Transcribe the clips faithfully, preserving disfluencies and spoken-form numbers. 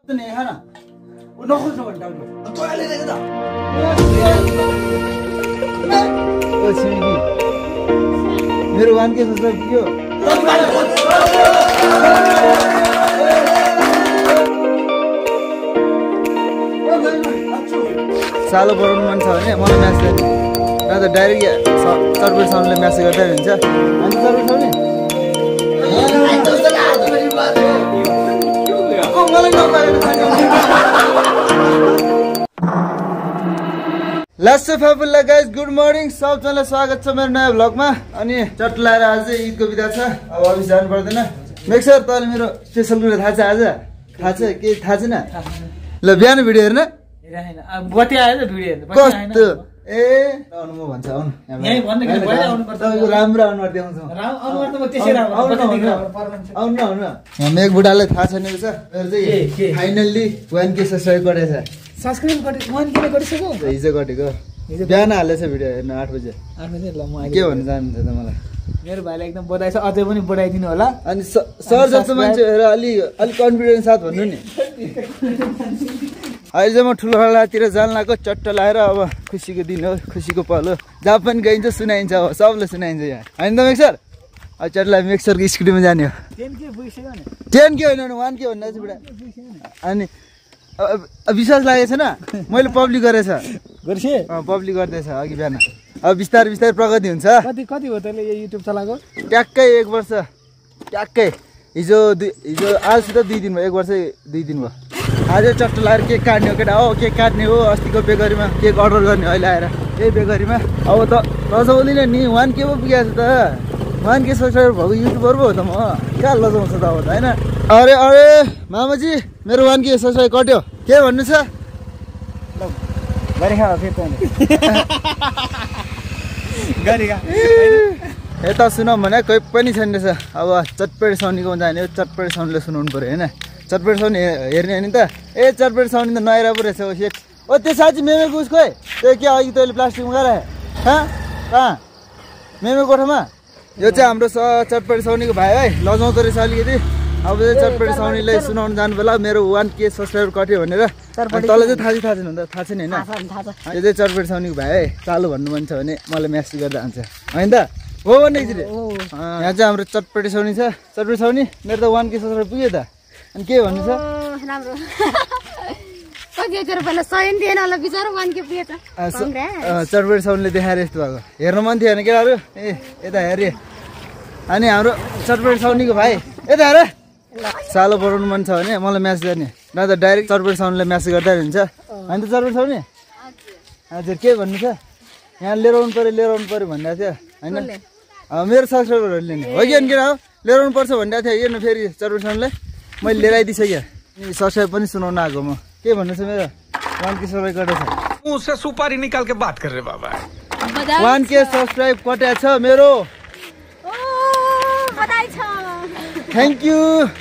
नहीं है ना वो नखोज्नु भने डाउट तँले देख त ओ छिमेकी मेरो वान के सब्सक्राइब कियो सालो बढाउनु मन छ भने मलाई म्यासेज न त डाइरेक्ट सर्भर साउन्डले म्यासेज गर्दै हुन्छ अनि सर्भर साउन्डले लास्ट फापुल्ला गाइस गुड मर्निङ सबजनालाई स्वागत छ मेरो नयाँ भ्लगमा अनि चट लाएर आज ईदको बिदा छ अब अफिस जानु पर्दैन मेक्सर तले मेरो स्पेशल कुरा थाहा छ आज थाहा छ के थाहा छैन ल बिहान भिडियो हेर्न हेरेन अब बत्ती आयो त भिडियो हेर्न कस्तो ए आउनु म भन्छ आउनु यही भन्दै भएर आउनु पर्छ तपाईको राम्रो अनुहार देखाउँछु अनुहार त म त्यसै राम्रो आउनु आउनु आउनु यहाँ मेघ बुढालाई थाहा छैन रहेछ मेरो चाहिँ फाइनल्ली वान के सब्सक्राइब गरेछ सब्सक्राइब गरे वान के गरिसक्यो हिजो गरेको बिहान हालेछ भिडियो हेर्न आठ बजे आठ बजे ल म के भन्न चाहनुहुन्छ त मलाई मेरो भाइलाई एकदम बधाई छ अझै पनि बढाइदिनु होला अनि सर जस्तो मान्छे हेर अलि अलि कन्फिडेन्स साथ भन्नु नि अहिले चाहिँ म ठुलो खोलातिर जान लाग्यो चट्ट लाएर अब खुसीको दिन हो खुसीको पल हो जहाँ पनि गइन्छ सुनाइन्छ हो सबले सुनाइन्छ यहाँ होइन त मेक्सर अब चट्टलाई मेक्सरको स्कुटीमा जाने हो टेन के होइन वान के भन्दा चाहिँ बुढा अनि विश्वास लागेको छैन मैले पब्लिक गरेछ पब्लिक गर्दैछ अघि बिहान अब बिस्तारै बिस्तारै प्रगति हुन्छ कति कति हो तैँले यो युट्युब चलाएको ट्याक्कै एक वर्ष ट्याक्कै हिजो दुई हिजो आजसित दुई दिन भयो एक वर्ष दुई दिन भयो आज चट्ट लगाएर केक काट्ने हो केटा हो केक काट्ने हो अस्तिको बेकरीमा केक अर्डर गर्ने अहिले आएर यही बेकरीमा अब त लजाउँदिनँ नि वान के पो पुगेको छ त वान के सब्सक्राइबर भएको युट्युबर पो हो त म कहाँ लजाउँछ त अब त होइन अरे अरे मामाजी मेरो वान के सब्सक्राइब कट्यो के भन्नु छ यता सुनाउँ भने कोही पनि छैन रहेछ अब चटपेट साउनीको जाने हो चटपेट साउनीले सुनाउनु पऱ्यो होइन चटपेट साउनी हेर्ने होइन त ए चटपेट साउनी त नआएर पो रहेछ ओ सेट ओ त्यो साँच्ची मेमेको उसको है त्यो के अघि तैँले प्लास्टिकमा गराए कहाँ कहाँ मेमे कोठामा यो चाहिँ हाम्रो स चटपेट साउनीको भाइ है लजाउँदो रहेछ अलिकति अब चाहिँ चटपेट साउनीलाई सुनाउनु जानु बेला मेरो वान के सब्सक्राइबर कट्यो भनेर तँलाई चाहिँ थाहा चाहिँ थाहा छैन त थाहा छैन होइन यो चाहिँ चटपेट साउनीको भाइ है चालु भन्नु मन छ भने मलाई म्यासेज गर्दा हुन्छ होइन त हो भने यहाँ चाहिँ हाम्रो चटपेटे साउनी छ चटपेट साउनी मेरो त वान के सब्सक्राइब पुग्यो त अनि के भन्नु छ चटपेट साउनीले देखाएर यस्तो भएको हेर्नु मन थियो होइन केटाहरू ए यता हेरे अनि हाम्रो चटपेट साउनीको भाइ यता हेर सालो बढाउनु मन छ भने मलाई म्यासेज गर्ने न त डाइरेक्ट चटपेट साउनीले म्यासेज गर्दा हुन्छ होइन त चटपेट साउनी हजुर के भन्नु छ यहाँ लिएर आउनु पऱ्यो लिएर आउनु पऱ्यो भनिरहेको थियो होइन मेरो सब्सक्राइबरहरूले नि हो कि अनि केटा हो लिएर आउनु पर्छ भनिरहेको थियो हेर्नु फेरि चटपेट साउनीलाई मैले लिएर आइदिइसकेँ अनि सब्सक्राइब पनि सुनाउनु आएको म के भन्नु छ मेरो वान के सब्सक्राइब कटेको छ मुझसे सुपारी निकाल के बात कर रहे बाबा वान के सब्सक्राइब कटेको छ मेरो थ्याङ्क यू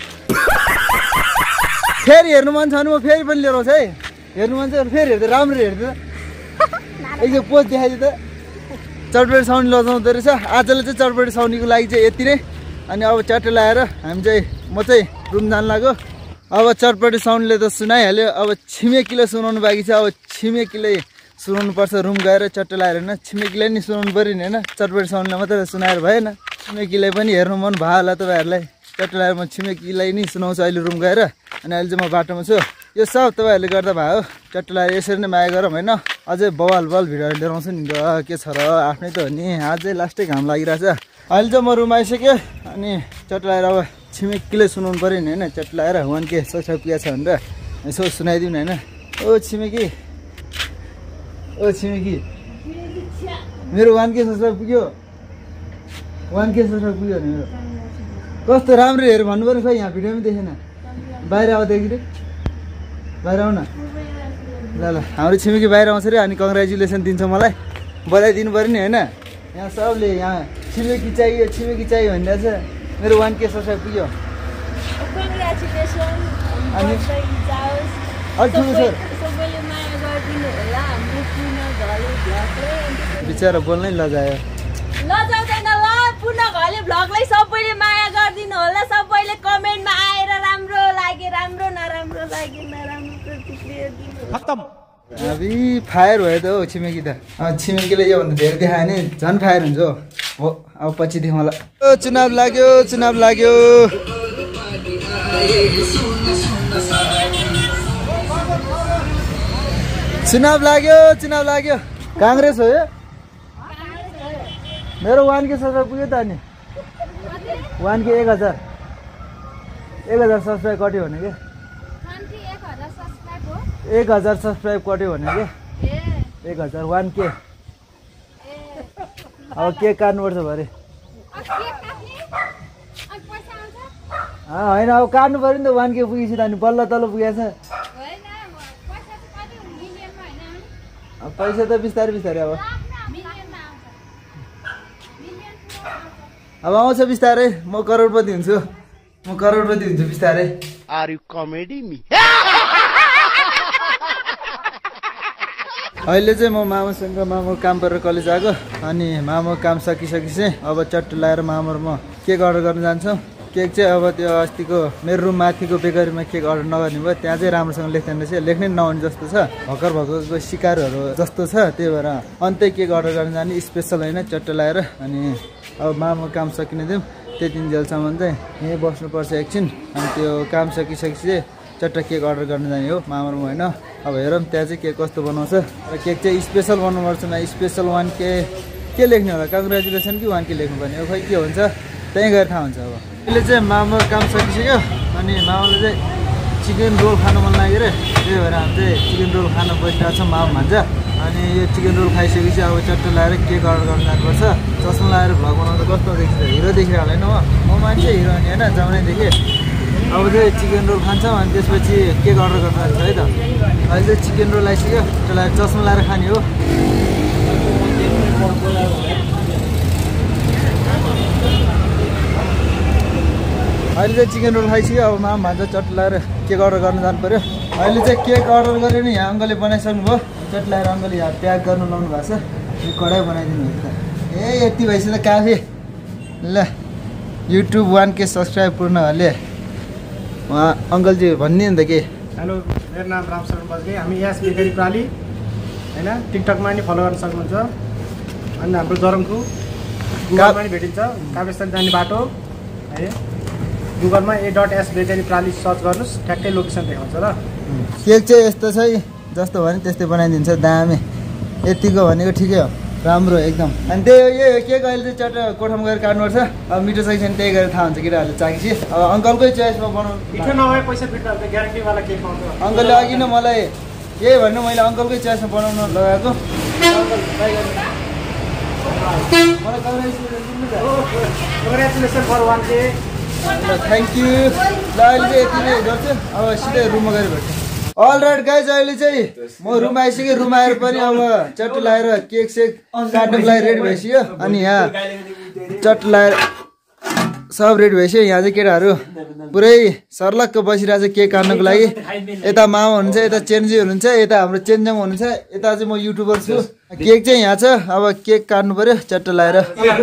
फेरि हेर्नु मन छ भने म फेरि पनि लिएर आउँछु है हेर्नु मन छ भने फेरि हेर्दै राम्रो हेर्दै एकखेप पोस्ट देखाइदियो त चटपेट साउनी लजाउँदो रहेछ आजले चाहिँ चटपेट साउनीको लागि चाहिँ यति नै अनि अब च्याट्टै लगाएर हामी चाहिँ म चाहिँ रुम जानु लाग्यो अब चटपेट साउनीले त सुनाइहाल्यो अब छिमेकीले सुनाउनु बाँकी छ अब छिमेकीले सुनाउनु पर्छ रुम गएर चट्टै लगाएर होइन छिमेकीलाई नि सुनाउनु पऱ्यो नि होइन चटपेट साउनीलाई मात्रै सुनाएर भएन छिमेकीलाई पनि हेर्नु मन भयो होला तपाईँहरूलाई चट्टै लगाएर म छिमेकीलाई नि सुनाउँछु अहिले रुम गएर अनि अहिले चाहिँ म बाटोमा छु यो सब तपाईँहरूले गर्दा भयो चट्टै लगाएर यसरी नै माया गरौँ होइन अझै बवाल बवाल भिडियोहरू लिएर आउँछु नि के छ र आफ्नै त हो नि अझै लास्टै घाम लागिरहेछ अहिले चाहिँ म रुम आइसकेँ अनि चट्टै लगाएर अब छिमेकीले सुनाउनु पऱ्यो नि होइन चट्टै लगाएर वान के सब्सक्राइब पुगेको छ भनेर यसो सुनाइदिउँ न होइन ओ छिमेकी ओ छिमेकी मेरो वान के सब्सक्राइब पुग्यो वान के सब्सक्राइब पुग्यो भने मेरो कस्तो राम्रो हेर भन्नु पऱ्यो खै यहाँ भिडियोमै देखेन बाहिर आउँदाखेरि बाहिर आऊ न ल ल हाम्रो छिमेकी बाहिर आउँछ अरे अनि कङ्ग्रेचुलेसन दिन्छ मलाई बधाई दिनु पऱ्यो नि होइन यहाँ सबले यहाँ छिमेकी चाहियो छिमेकी चाहियो भनिरहेछ मेरो वान के सब्सक्राइब पुग्यो अनि बिचरा बोल्नै लजायो लजाउँदैन ल पुनः घले भ्लगलाई सबैले माया गरिदिनु होला सबैले कमेन्टमा आएर राम्रो लागेर राम्रो नराम्रो लागि नराम्रो प्रतिक्रिया दिनु खत्म अबि फायर भयो त हो छिमेकी त छिमेकीले योभन्दा धेरै देखायो भने झन् फायर हुन्छ हो अब पछि देखाउँला चुनाव लाग्यो चुनाव लाग्यो चुनाव लाग्यो चुनाव लाग्यो काङ्ग्रेस हो यो मेरो वान के सब्सक्राइब पुग्यो त अनि वान के एक हजार एक हजार सब्सक्राइब कट्यो भने के एक हजार सब्सक्राइब कट्यो भने के एक हजार वान के अब केक काट्नुपर्छ भरे होइन अब काट्नु पऱ्यो नि त वान के पुगेपछि त अनि बल्ल तल्ल पुगेछ पैसा त बिस्तारै बिस्तारै अब अब आउँछ बिस्तारै म करोडपति हुन्छु म करोडपति हुन्छु बिस्तारै आर यु कमेडी मी अहिले चाहिँ म मामासँग मामा काम गरेर कलेज आएको अनि मामा काम सकिसकेपछि चाहिँ अब चट्टु लगाएर मामा र म केक अर्डर गर्न जान्छौँ केक चाहिँ अब त्यो अस्तिको मेरो रुम माथिको बेकरीमा केक अर्डर नगर्ने भयो त्यहाँ चाहिँ राम्रोसँग लेख्दैन रहेछ लेख्नै नहुने जस्तो छ भर्खर भएको सिकारहरू जस्तो छ त्यही भएर अन्तै केक अर्डर गर्न जाने स्पेसल होइन चट्टु लगाएर अनि अब मामा काम सकिने दिउँ त्यति जेलसम्म चाहिँ यहीँ बस्नुपर्छ एकछिन अनि त्यो काम सकिसकेपछि चाहिँ चट्ट केक अर्डर गर्न जाने हो मामा र म होइन अब हेरौँ त्यहाँ चाहिँ केक कस्तो बनाउँछ र केक चाहिँ स्पेसल बनाउनुपर्छ न स्पेसल वान के के लेख्ने होला कङ्ग्रेचुलेसन कि वान के लेख्नुपर्ने हो खै के हुन्छ त्यहीँ गएर थाहा हुन्छ अब अहिले चाहिँ मामा काम सकिसक्यो अनि मामाले चाहिँ चिकन रोल खानु मन लाग्यो रे त्यही भएर हामी चाहिँ चिकन रोल खान बसिरहेको छ मामा भन्छ अनि यो चिकन रोल खाइसकेपछि अब चट्ट लगाएर केक अर्डर गर्न जानुपर्छ चस्मा लगाएर भ्लग बनाउँदा कस्तो देखिन्छ हिरो देखिरहेको होइन म म मान्छे हिरो अनि होइन जमानैदेखि अब चाहिँ चिकन रोल खान्छौँ अनि त्यसपछि केक अर्डर गर्न जान्छ है त अहिले चाहिँ चिकन रोल आइसक्यो त्यसलाई चस्मा लगाएर खाने हो अहिले चाहिँ चिकन रोल खाइसक्यो अब मामा भान्जा चट्ट लगाएर केक अर्डर गर्न जानु पऱ्यो अहिले चाहिँ केक अर्डर गरेर नि यहाँ अङ्कलले बनाइसक्नु भयो चट्ट लगाएर अङ्कलले यहाँ प्याक गर्नु लाउनु भएको छ यो कडाइ बनाइदिनु भएको त ए यति भएपछि त काफी ल युट्युब वान के सब्सक्राइब पूर्णहरूले उहाँ अङ्कलजी भन्ने नि त के हेलो मेरो नाम रामशरण बस्गे हामी यस बेकरी प्राली होइन टिकटकमा नि फलो गर्न सक्नुहुन्छ अनि हाम्रो जरङको गुगलमा नि भेटिन्छ काभ्रेस्थान जाने बाटो है गुगलमा ए डट एस बेकरी प्राली सर्च गर्नुहोस् ठ्याक्कै लोकेसन देखाउँछ र केक चाहिँ यस्तो छ है जस्तो भने त्यस्तै बनाइदिन्छ दामी यतिको भनेको ठिकै हो राम्रो एकदम अनि त्यही हो यो केक अहिले चाहिँ चट्ट कोठामा गएर काट्नुपर्छ अब मिठो छ कि छैन त्यही गरेर थाहा हुन्छ केटाहरूले चाखेपछि अब अङ्कलकै चोइसमा बनाउनु मिठो नभए पैसा फिर्ता हुन्छ ग्यारेन्टीवाला केक पाउँछ अङ्कलले अघि नै मलाई यही भन्नु मैले अङ्कलकै चोइसमा बनाउन लगाएको congratulation for one K thank you ल अहिले चाहिँ यति नै गर्छु अब सिधै रुममा गएर भेट्छु अल राइट गाइज अहिले चाहिँ म रुम आइसकेँ रुम आएर पनि अब चट्ट लगाएर केक सेक काट्नुको लागि रेडी भइसक्यो अनि यहाँ चट्ट लगाएर सब रेडी भइसक्यो यहाँ चाहिँ केटाहरू पुरै सर्लक्क बसिरहेको छ केक काट्नुको लागि यता मामा हुनुहुन्छ यता चेन्जी हुनुहुन्छ यता हाम्रो चेन्जङ हुनुहुन्छ यता चाहिँ म युट्युबर छु केक चाहिँ यहाँ छ अब केक काट्नु पर्यो चट्ट लगाएर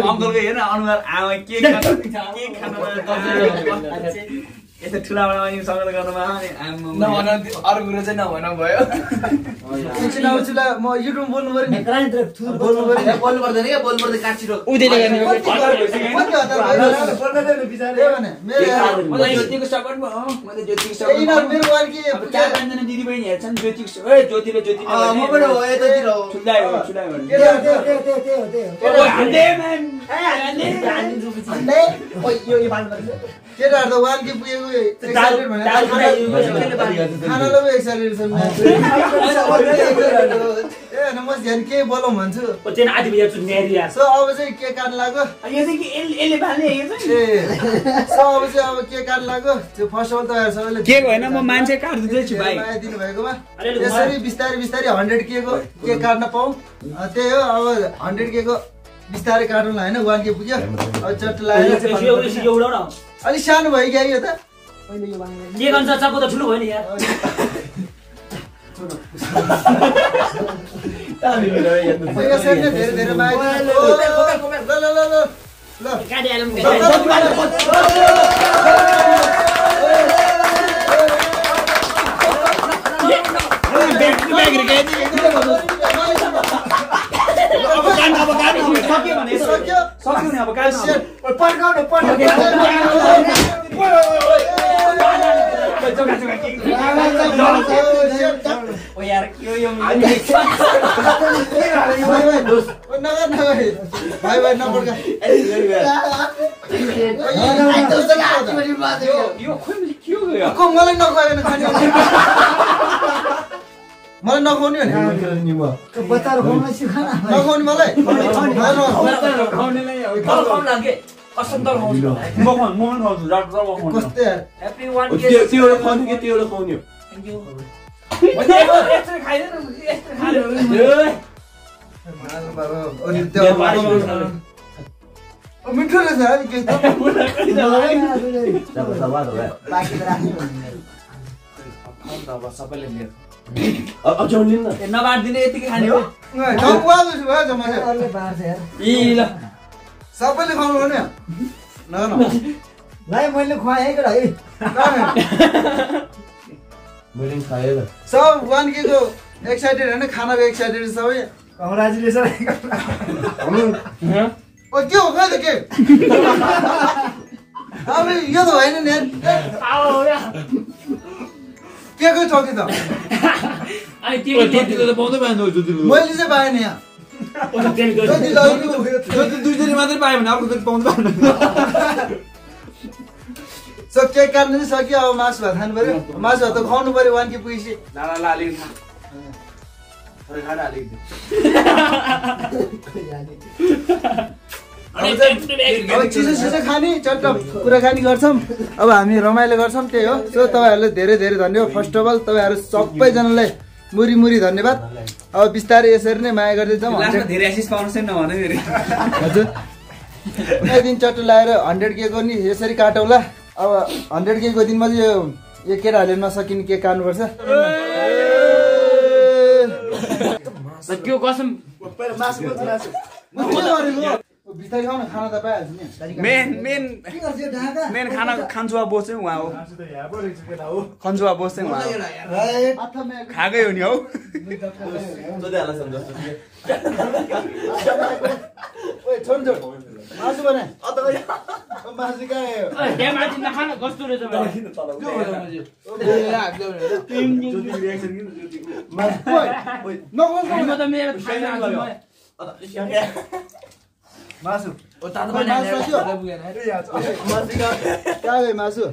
यस्तो ठुला बडा सगत गर्नुमा नभन अरू कुरो चाहिँ नभन भयो एकछिन अब चुला म युट्युब बोल्नु पर्यो नि बोल्नु पर्यो बोल्नु पर्दैन क्या बोल्नु पर्दैन काट्छिटो उदेले गर्ने ज्योतिको सपोर्टमा मैले ज्योतिको सपोर्ट मेरो वान के चार पाँचजना दिदी बहिनी हेर्छन् ज्योतिको ए ज्योतिले ज्योति म पनि हो यतातिर हो ठुला हो ठुला हो के त्यो त्यो त्यो त्यो त्यो हान्डे म्यान हान्डे हान्डे ओ यो यो बाल गर्छ केटाहरु त वान के पुगेको एक्साइटेड भने खानालाई एक्साइटेड छ ए न म ध्यान के बोलाउँ भन्छु ओ चाहिँ आधी बजे छु नेरिया सो अब चाहिँ के काट्न लाग्यो यो चाहिँ के एले बाल्ने यो चाहिँ ए सो अब चाहिँ अब के काट्न लाग्यो त्यो फर्स्ट अफ अल त सबैले के होइन म मान्छे काट्दै छु भाइ माया दिनु भएकोमा यसरी बिस्तारै बिस्तारै हन्ड्रेड के को के काट्न पाऊँ त्यही हो अब हन्ड्रेड के को बिस्तारै काट्नुलाई होइन वान के पुग्यो अब चट्ट लगाएर अलि सानो भयो क्या यो त के गर्छ चक्कु त ठुलो भयो नि यार धेरै धेरै माया ल ल ल ल ल गाडी आलम सक्यो भने सक्यो सक्यो नि अब काट्नु पर्काउनु पर्काउनु ओ यार यो यो नगर नगर भाइ भाइ नपड्का यो खोइ मैले के हो यो को मलाई नखुवाएन खाने मलाई नखुवाउने भने नि म बच्चाहरु खुवाउन सिकाउन नखुवाउने मलाई खाउनेलाई अब खाउन लागे कसम त खाउँछु म खाउँ म खाउँछु डाक्टर म खाउँछु कस्तो यार एभ्रीवन त्यो त्यो एउटा खाउने कि त्यो एउटा खाउने हो थ्यांक यू यस्तो खाइदैन यस्तो खाले अनि त्यो मिठो रहेछ है के त सबैले लिएर अब जाउँ न ए नबाड्दिने यतिकै खाने हो नखुवाएको छु भयो जम्मा इ ल सबैले खानु हो नि न न भाइ मैले खुवाएँ है है मैले खाएँ ल सब वान के को एक्साइटेड हैन खानाको एक्साइटेड सबै कङ्ग्रेचुलेसन ओ के हो खै त के अब यो त होइन नि आओ या के को चौकी त अनि त्यो जति त पाउँदै पाएन जति मैले चाहिँ पाएन यहाँ जति लग्नु जति दुई जति मात्रै पायो भने अर्को जति पाउँदै पाएन सब केक काट्नु चाहिँ सक्यो अब मासु भात खानु पर्यो मासु भात त खुवाउनु पर्यो वान के पुगेपछि ला ला ला अलिकति खा अरे खाना अलिकति अब चिसो चिसो खाने चट्ट कुराकानी गर्छौँ अब हामी रमाइलो गर्छौँ त्यही हो सो तपाईँहरूलाई धेरै धेरै धन्यवाद फर्स्ट अफ अल तपाईँहरू सबैजनालाई मुरी मुरी धन्यवाद अब बिस्तारै यसरी नै माया गर्दै जाउँ धेरै एसिस पाउनु छैन भने फेरि हजुर कुनै दिन चट्ट लगाएर हन्ड्रेड केको नि यसरी काटौँला अब हन्ड्रेड केको दिनमा चाहिँ यो यो केटाहरूले नसकिने केक काट्नुपर्छ त्यो कसम बिस्तारै खाउँ न खाना त पाइहाल्छ नि मेन मेन मेन खाना खान्चुवा बोस चाहिँ उहाँ हो खन्चुवा बोस चाहिँ उहाँ हो खाएकै हो नि हौ सोधै हाल्छ नि जस्तो ओए छोड छोड मासु बनाए मासु कहाँ खाना कस्तो रहेछ मासु मासु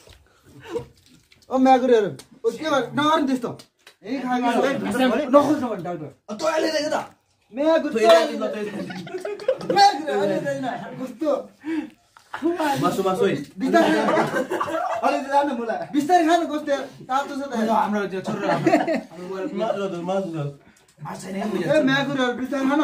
ओ म्यागुरीहरू के नगर्नु त्यस्तो मासु मासु बिस्तारै खानु कस्तो तातो छ त हाम्रो त्यो छोरो मासु म्यागुरीहरू बिस्तारै खान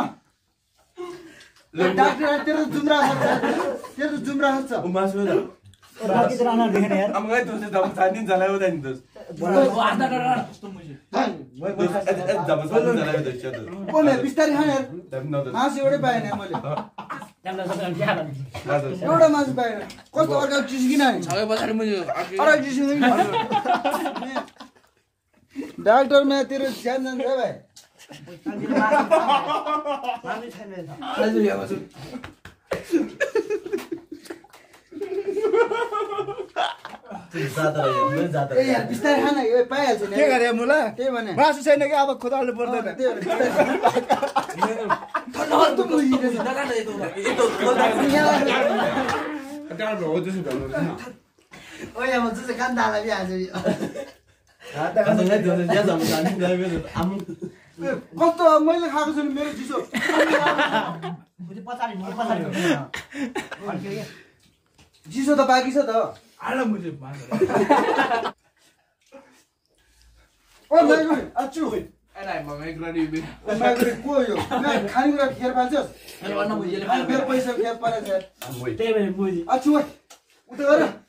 डाक्टर तेरो जुम्रा छ तेरो जुम्रा छ मासु बाकी तर आना देखेन यार अब गए तुझे दम सानी जलायो दानी दोस्त आधा डर कस्तो मुझे जब सानी जलायो दोस्त बोले बिस्तारै खान यार मासु एउटै पाएन मैले एउटा मासु पाएन कस्तो अर्को चिस्किन नि छगे बजार मुझे अरे चिस्किन डाक्टर मा तेरो ज्यान जान्छ भाइ मामी छैन आज यहाँ बस्छु जाता रह्यो मैं जाता ए यार बिस्तारै खान यो पाइहाल्छ नि के गरे मुला त्यही भने मासु छैन कि अब खोदाल्नु पर्दैन त्यही भने त बुझिरहेछ ओए म चाहिँ कान दाला बि आज कस्तो मैले खाएको छु नि मेरो चिसो चिसो त बाँकी छ त आचु को यो खानेकुरा खेर पाल्छस् मेरो पैसा खेर पारेछ आचु उता गर